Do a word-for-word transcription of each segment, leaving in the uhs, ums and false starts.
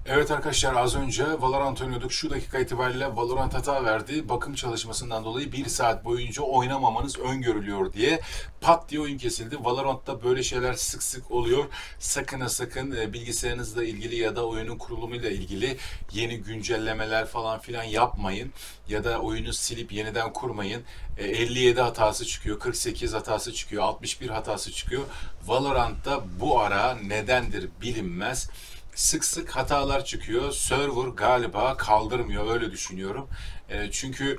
Evet arkadaşlar, az önce Valorant oynuyorduk. Şu dakika itibariyle Valorant hata verdi. Bakım çalışmasından dolayı bir saat boyunca oynamamanız öngörülüyor diye pat diye oyun kesildi. Valorant'ta böyle şeyler sık sık oluyor. Sakın ha sakın e, bilgisayarınızla ilgili ya da oyunun kurulumuyla ilgili yeni güncellemeler falan filan yapmayın. Ya da oyunu silip yeniden kurmayın. E, elli yedi hatası çıkıyor, kırk sekiz hatası çıkıyor, altmış bir hatası çıkıyor. Valorant'ta bu ara nedendir bilinmez, sık sık hatalar çıkıyor. Server galiba kaldırmıyor, öyle düşünüyorum. E, çünkü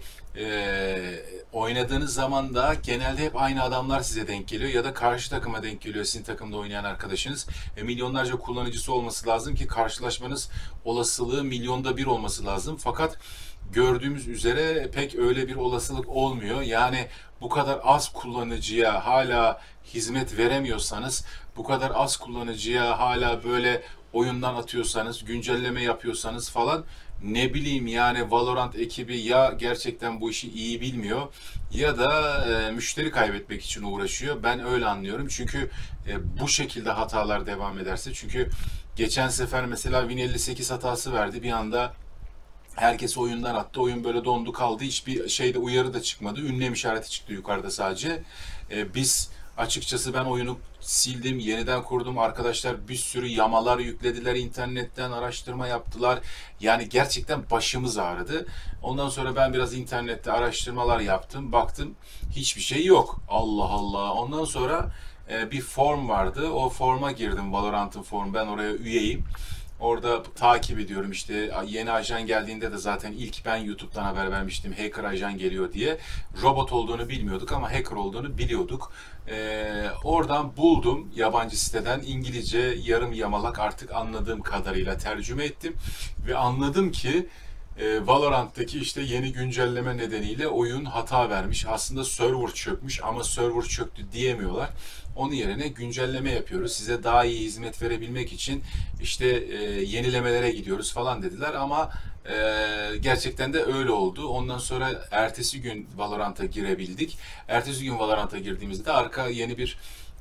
e, oynadığınız zaman da genelde hep aynı adamlar size denk geliyor ya da karşı takıma denk geliyor, sizin takımda oynayan arkadaşınız. E, milyonlarca kullanıcısı olması lazım ki karşılaşmanız olasılığı milyonda bir olması lazım. Fakat gördüğümüz üzere pek öyle bir olasılık olmuyor. Yani bu kadar az kullanıcıya hala hizmet veremiyorsanız, bu kadar az kullanıcıya hala böyle oyundan atıyorsanız, güncelleme yapıyorsanız falan, ne bileyim yani, Valorant ekibi ya gerçekten bu işi iyi bilmiyor ya da e, müşteri kaybetmek için uğraşıyor. Ben öyle anlıyorum. Çünkü e, bu şekilde hatalar devam ederse, çünkü geçen sefer mesela Win elli sekiz hatası verdi. Bir anda herkes oyundan attı. Oyun böyle dondu kaldı. Hiçbir şeyde uyarı da çıkmadı. Ünlem işareti çıktı yukarıda sadece. Ee, biz açıkçası ben oyunu sildim, yeniden kurdum. Arkadaşlar bir sürü yamalar yüklediler, internetten araştırma yaptılar. Yani gerçekten başımız ağrıdı. Ondan sonra ben biraz internette araştırmalar yaptım. Baktım hiçbir şey yok. Allah Allah. Ondan sonra e, bir form vardı. O forma girdim. Valorant'ın formu. Ben oraya üyeyim. Orada takip ediyorum işte, yeni ajan geldiğinde de zaten ilk ben YouTube'dan haber vermiştim, hacker ajan geliyor diye. Robot olduğunu bilmiyorduk ama hacker olduğunu biliyorduk. Ee, oradan buldum, yabancı siteden İngilizce yarım yamalak artık anladığım kadarıyla tercüme ettim. Ve anladım ki e, Valorant'taki işte yeni güncelleme nedeniyle oyun hata vermiş. Aslında server çökmüş ama server çöktü diyemiyorlar. Onun yerine güncelleme yapıyoruz, size daha iyi hizmet verebilmek için işte e, yenilemelere gidiyoruz falan dediler ama e, gerçekten de öyle oldu. Ondan sonra ertesi gün Valorant'a girebildik. Ertesi gün Valorant'a girdiğimizde arka yeni bir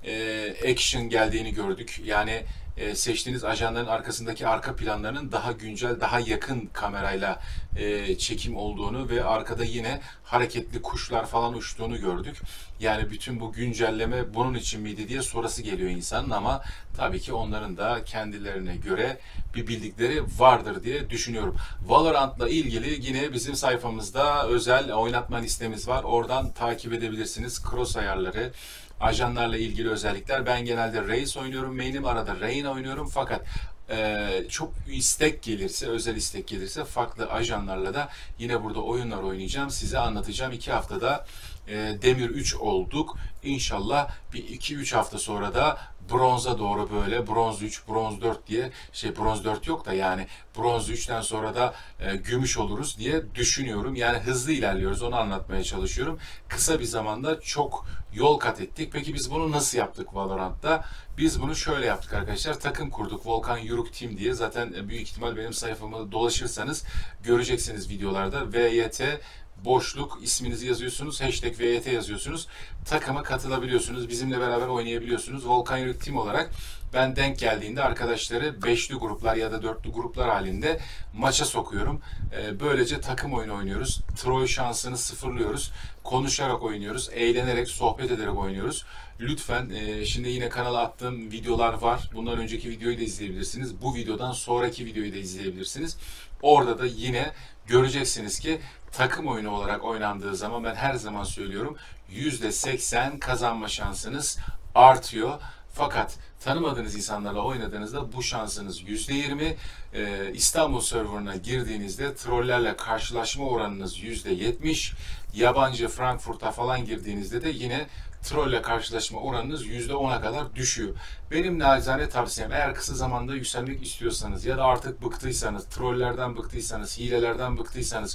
e, action geldiğini gördük. Yani e, seçtiğiniz ajanların arkasındaki arka planlarının daha güncel, daha yakın kamerayla e, çekim olduğunu ve arkada yine hareketli kuşlar falan uçtuğunu gördük. Yani bütün bu güncelleme bunun için miydi diye sorası geliyor insanın ama tabii ki onların da kendilerine göre bir bildikleri vardır diye düşünüyorum. Valorant'la ilgili yine bizim sayfamızda özel oynatma listemiz var. Oradan takip edebilirsiniz. Cross ayarları, ajanlarla ilgili özellikler. Ben genelde Raze oynuyorum. Main'im, arada Reyna oynuyorum. Fakat e, çok istek gelirse, özel istek gelirse farklı ajanlarla da yine burada oyunlar oynayacağım. Size anlatacağım. iki haftada e, Demir üç olduk. İnşallah bir iki üç hafta sonra da bronza doğru, böyle bronz üç, bronz dört diye, şey, bronz dört yok da yani bronz üçten sonra da e, gümüş oluruz diye düşünüyorum. Yani hızlı ilerliyoruz, onu anlatmaya çalışıyorum. Kısa bir zamanda çok yol kat ettik. Peki biz bunu nasıl yaptık Valorant'ta? Biz bunu şöyle yaptık arkadaşlar. Takım kurduk. Volkan Yuruk Team diye. Zaten büyük ihtimal benim sayfamı dolaşırsanız göreceksiniz videolarda. V Y T boşluk isminizi yazıyorsunuz. Hashtag V Y T yazıyorsunuz. Takıma katılabiliyorsunuz. Bizimle beraber oynayabiliyorsunuz. Volkan Yuruk Team olarak ben denk geldiğinde arkadaşları beşli gruplar ya da dörtlü gruplar halinde maça sokuyorum. Böylece takım oyunu oynuyoruz. Troll şansını sıfırlıyoruz. Konuşarak oynuyoruz. Eğlenerek, sohbet ederek oynuyoruz. Lütfen, e, şimdi yine kanala attığım videolar var. Bundan önceki videoyu da izleyebilirsiniz. Bu videodan sonraki videoyu da izleyebilirsiniz. Orada da yine göreceksiniz ki takım oyunu olarak oynandığı zaman, ben her zaman söylüyorum, yüzde seksen kazanma şansınız artıyor. Fakat tanımadığınız insanlarla oynadığınızda bu şansınız yüzde yirmi. Ee, İstanbul serverına girdiğinizde trollerle karşılaşma oranınız yüzde yetmiş. Yabancı Frankfurt'a falan girdiğinizde de yine trolle karşılaşma oranınız yüzde ona kadar düşüyor. Benim nacizane tavsiyem, eğer kısa zamanda yükselmek istiyorsanız ya da artık bıktıysanız, trollerden bıktıysanız, hilelerden bıktıysanız,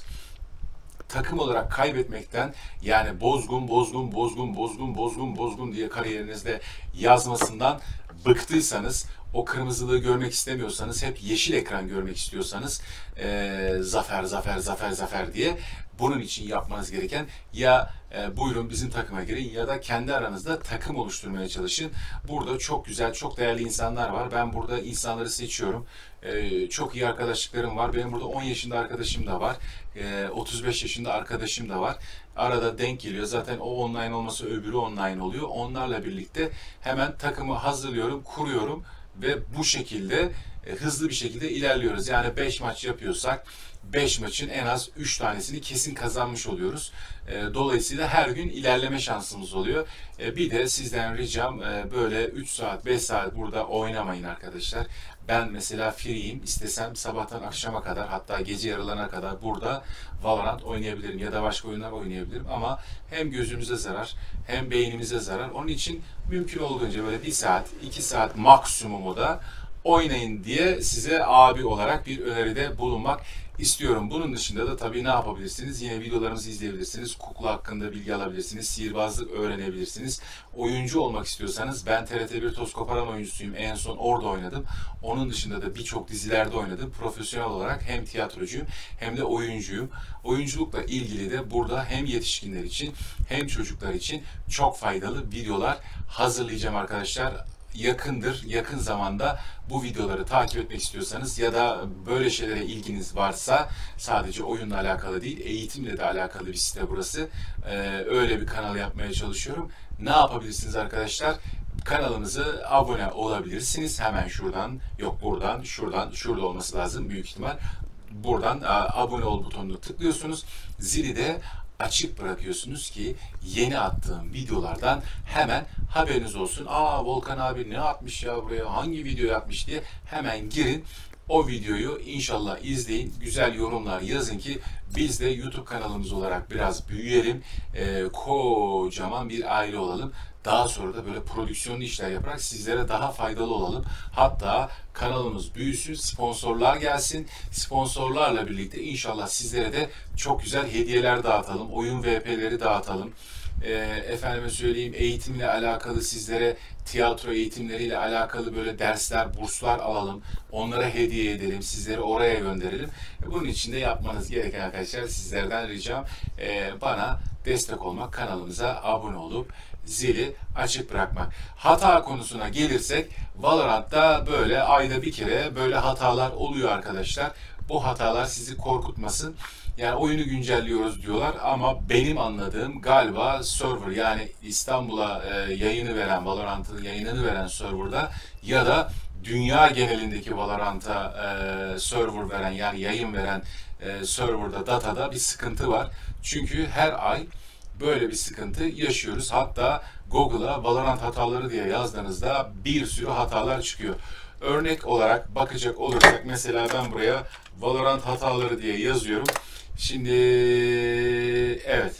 takım olarak kaybetmekten, yani bozgun bozgun bozgun bozgun bozgun bozgun diye kariyerinizde yazmasından bıktıysanız, o kırmızılığı görmek istemiyorsanız, hep yeşil ekran görmek istiyorsanız e, zafer, zafer, zafer, zafer diye, bunun için yapmanız gereken ya e, buyurun bizim takıma girin ya da kendi aranızda takım oluşturmaya çalışın. Burada çok güzel, çok değerli insanlar var. Ben burada insanları seçiyorum. E, çok iyi arkadaşlıklarım var. Benim burada on yaşında arkadaşım da var. E, otuz beş yaşında arkadaşım da var. Arada denk geliyor. Zaten o online olmasa öbürü online oluyor. Onlarla birlikte hemen takımı hazırlıyorum, kuruyorum ve bu şekilde e, hızlı bir şekilde ilerliyoruz. Yani beş maç yapıyorsak beş maçın en az üç tanesini kesin kazanmış oluyoruz. E, dolayısıyla her gün ilerleme şansımız oluyor. E, bir de sizden ricam e, böyle üç saat, beş saat burada oynamayın arkadaşlar. Ben mesela free'yim. İstesem sabahtan akşama kadar, hatta gece yarılarına kadar burada Valorant oynayabilirim ya da başka oyunlar oynayabilirim ama hem gözümüze zarar hem beynimize zarar. Onun için mümkün olduğunca böyle bir saat, iki saat maksimumu da oynayın diye size abi olarak bir öneride bulunmak istiyorum. Bunun dışında da tabii ne yapabilirsiniz? Yine videolarımızı izleyebilirsiniz. Kukla hakkında bilgi alabilirsiniz. Sihirbazlık öğrenebilirsiniz. Oyuncu olmak istiyorsanız ben T R T bir Toz Koparan oyuncusuyum. En son orada oynadım. Onun dışında da birçok dizilerde oynadım. Profesyonel olarak hem tiyatrocuyum hem de oyuncuyum. Oyunculukla ilgili de burada hem yetişkinler için hem çocuklar için çok faydalı videolar hazırlayacağım arkadaşlar. Yakındır, yakın zamanda bu videoları takip etmek istiyorsanız ya da böyle şeylere ilginiz varsa, sadece oyunla alakalı değil, eğitimle de alakalı bir site burası. Ee, öyle bir kanal yapmaya çalışıyorum. Ne yapabilirsiniz arkadaşlar? Kanalımıza abone olabilirsiniz. Hemen şuradan, yok buradan, şuradan, şurada olması lazım büyük ihtimal. Buradan a, abone ol butonunu tıklıyorsunuz. Zili de açık bırakıyorsunuz ki yeni attığım videolardan hemen haberiniz olsun. Aa, Volkan abi ne atmış ya buraya, hangi video yapmış diye hemen girin. O videoyu inşallah izleyin. Güzel yorumlar yazın ki biz de YouTube kanalımız olarak biraz büyüyelim. Ee, kocaman bir aile olalım. Daha sonra da böyle prodüksiyonlu işler yaparak sizlere daha faydalı olalım. Hatta kanalımız büyüsün, sponsorlar gelsin. Sponsorlarla birlikte inşallah sizlere de çok güzel hediyeler dağıtalım. Oyun V P'leri dağıtalım. E, efendime söyleyeyim, eğitimle alakalı sizlere, tiyatro eğitimleriyle alakalı böyle dersler, burslar alalım. Onlara hediye edelim. Sizleri oraya gönderelim. Bunun için de yapmanız gereken arkadaşlar, sizlerden ricam e, bana destek olmak, kanalımıza abone olup zili açık bırakmak. Hata konusuna gelirsek, Valorant'ta böyle ayda bir kere böyle hatalar oluyor arkadaşlar. Bu hatalar sizi korkutmasın. Yani oyunu güncelliyoruz diyorlar ama benim anladığım galiba server, yani İstanbul'a e, yayını veren, Valorant'ın yayınını veren serverda ya da dünya genelindeki Valorant'a e, server veren, yani yayın veren e, serverda, datada bir sıkıntı var. Çünkü her ay böyle bir sıkıntı yaşıyoruz. Hatta Google'a Valorant hataları diye yazdığınızda bir sürü hatalar çıkıyor. Örnek olarak bakacak olursak, mesela ben buraya Valorant hataları diye yazıyorum. Şimdi evet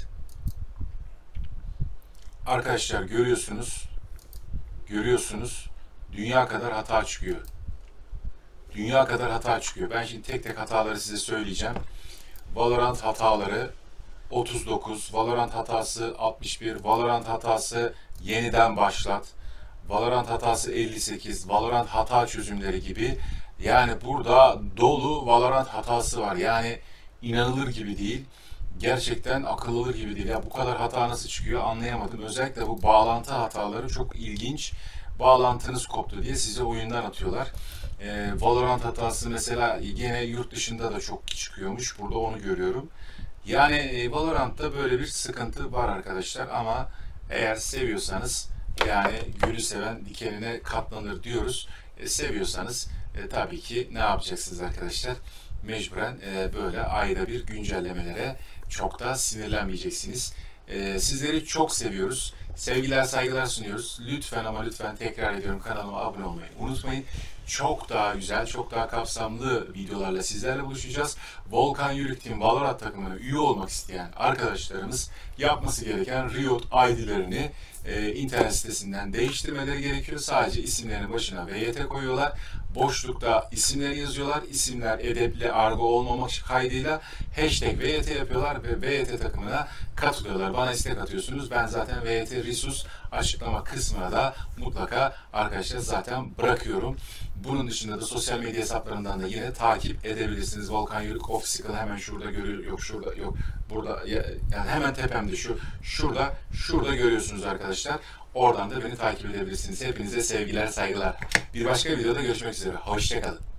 arkadaşlar, görüyorsunuz görüyorsunuz dünya kadar hata çıkıyor. Dünya kadar hata çıkıyor. Ben şimdi tek tek hataları size söyleyeceğim. Valorant hataları otuz dokuz, Valorant hatası altmış bir, Valorant hatası yeniden başlat, Valorant hatası elli sekiz, Valorant hata çözümleri gibi. Yani burada dolu Valorant hatası var. Yani inanılır gibi değil. Gerçekten akıl alır gibi değil. Ya bu kadar hata nasıl çıkıyor anlayamadım. Özellikle bu bağlantı hataları çok ilginç. Bağlantınız koptu diye size oyundan atıyorlar. Ee, Valorant hatası mesela yine yurt dışında da çok çıkıyormuş. Burada onu görüyorum. Yani e, Valorant'ta böyle bir sıkıntı var arkadaşlar ama eğer seviyorsanız, yani gülü seven dikenine katlanır diyoruz. E, seviyorsanız e, tabii ki ne yapacaksınız arkadaşlar? Mecburen e, böyle ayda bir güncellemelere çok da sinirlenmeyeceksiniz. E, sizleri çok seviyoruz. Sevgiler, saygılar sunuyoruz. Lütfen ama lütfen tekrar ediyorum, kanalıma abone olmayı unutmayın. Çok daha güzel, çok daha kapsamlı videolarla sizlerle buluşacağız. Volkan Yörük Team Valorant takımına üye olmak isteyen arkadaşlarımız yapması gereken Riot I D'lerini e, internet sitesinden değiştirmeleri gerekiyor. Sadece isimlerinin başına V Y T koyuyorlar. Boşlukta isimleri yazıyorlar. İsimler edepli, argo olmamak kaydıyla hashtag V Y T yapıyorlar ve V Y T takımına katılıyorlar. Bana istek atıyorsunuz. Ben zaten V Y T Risus açıklama kısmına da mutlaka arkadaşlar zaten bırakıyorum. Bunun dışında da sosyal medya hesaplarından da yine takip edebilirsiniz. Volkan Yörük Official hemen şurada görüyor, yok şurada, yok burada, yani hemen tepemde şu, şurada, şurada görüyorsunuz arkadaşlar. Oradan da beni takip edebilirsiniz. Hepinize sevgiler, saygılar. Bir başka videoda görüşmek üzere. Hoşça kalın.